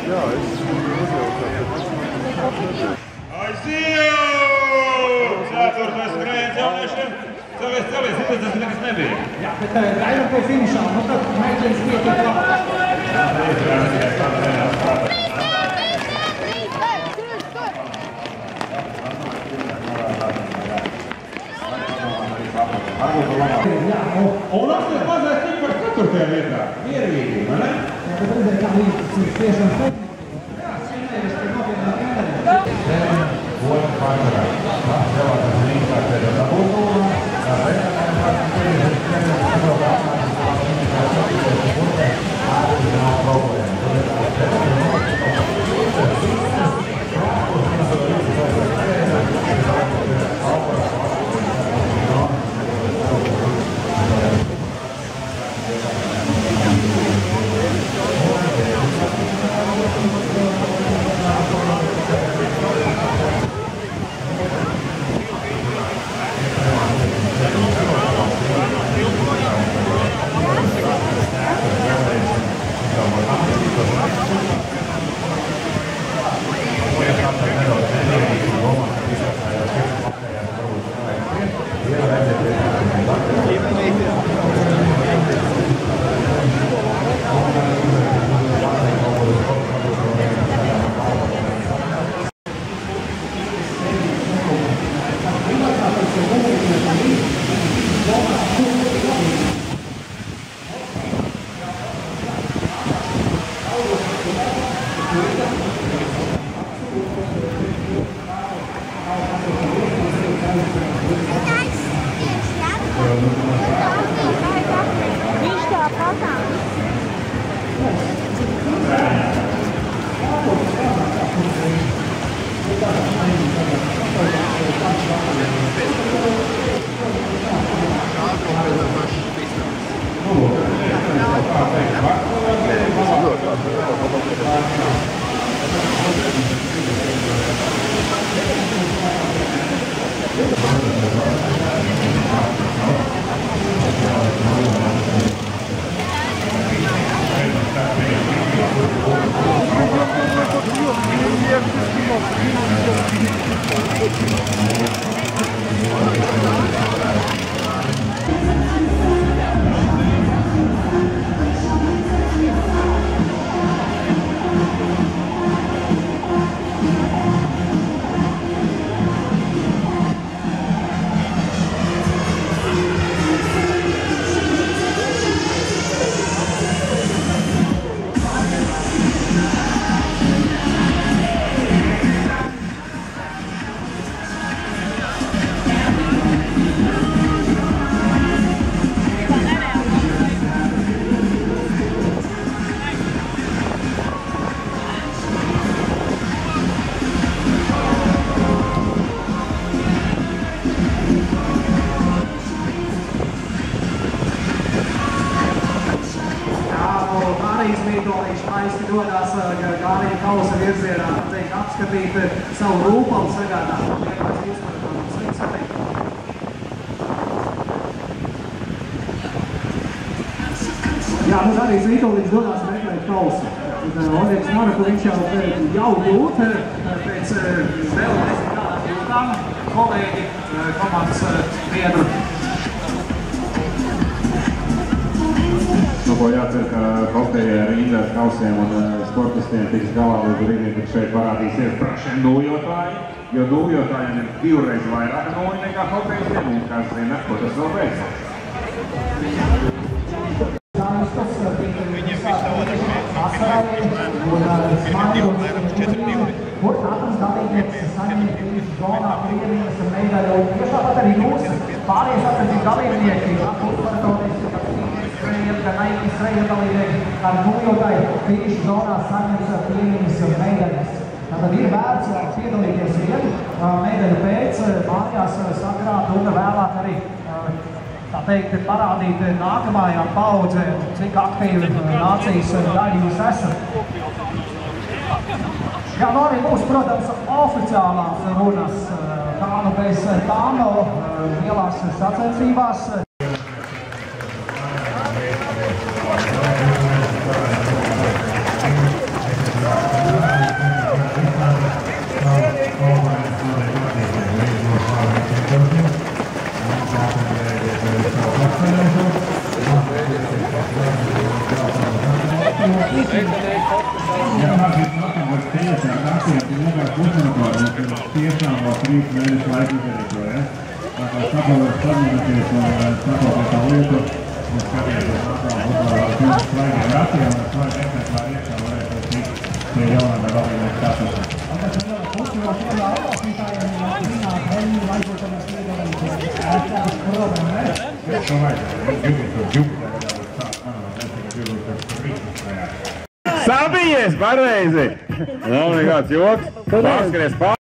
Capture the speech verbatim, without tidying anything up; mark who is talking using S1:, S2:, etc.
S1: Jā, es uzjaucu.
S2: Aiziev! Ceturtais skrējiens jauniešiem. Celies, celies, tas tas nekas nebija.
S3: Jā, bet gaidām pie finišā, nu tad mēģinās ietiek labāk. Jā,
S2: un astoņas mazais tik par ceturtajā vietā. Mierīgi, vai ne?
S3: Jā, bet redzēju, kā līdz tas ir tiešām technika. Jā, svinējies, ka nopietnā treneri.
S4: Otru pārsvarā. Cilvēks līdzāk pēdējā dabūtūrā.
S5: Viņš tā patā.
S3: Maisti dodās Gārija kausa virzienā, teikt, apskatīt savu rūpalu sagādāt. Vienkārši uzmanībā mums līdz sateikt. Jā, nu arī Zvītolīgs dodās meklēt kausu. Oļegs Moraku viņš jau, jau jūt pēc vēl nezinu kādām jūtām kolēģi, komandas biedru.
S4: Nu, ko jācer, ka hokeja rinda ar kausiem un sportistiem tiks galā līdz brīdim, kad šeit parādīsies prašiem nūjotāji, jo nūjotājiem ir divreiz vairāk nūji nekā hokeistiem, un kāds zina, ko tas vēl beidzās.
S3: Viņiem viss nav otrs kur katrs dalībnieks saņem finišu zonā Krievijas medaļu. Tieši tāpat arī mūsu pārējie sacensību dalībnieki, pusmaratonisti, gan Nike Sreja dalībnieki ar nūjotāju finišu zonā saņems piemiņas medaļas. Tātad ir vērts piedalīties vietu, medaļu pēc, mājās sakrāt un vēlāk arī tā teikt, parādīt nākamajām paudzēm, cik aktīvi nācijas daļa jūs esat. Jā, nu arī būs, protams, oficiālās runas, kā nu bez tām lielās sacensībās.
S4: Ja nākamais nākamais tieši ar nākamais ilgāk pusmaratonā, mums tiešām vēl trīs mēnešu laiku izdarīto, ja? Tā kā sapalvēs sarunāties un sapalvēs tā lietu, un skaties uz nākamā pusmaratonā pirms svaigiem ratiem, un svaigi eksemplāri iekšā varēs tikt pie jaunām galvenais statusam. Sabijies pareizi! Nav nekāds joks. Paskaties pār.